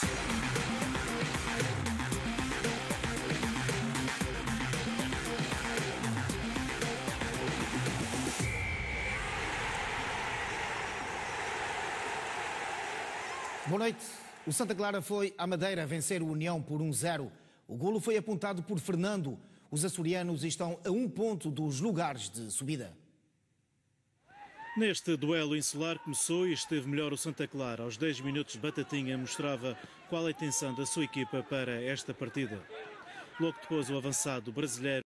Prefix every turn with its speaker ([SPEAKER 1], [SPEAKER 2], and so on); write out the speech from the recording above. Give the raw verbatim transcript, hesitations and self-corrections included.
[SPEAKER 1] Boa noite. O Santa Clara foi à Madeira vencer o União por um zero. O golo foi apontado por Fernando. Os açorianos estão a um ponto dos lugares de subida.
[SPEAKER 2] Neste duelo insular começou e esteve melhor o Santa Clara. Aos dez minutos, Batatinha mostrava qual é a intenção da sua equipa para esta partida. Logo depois, o avançado brasileiro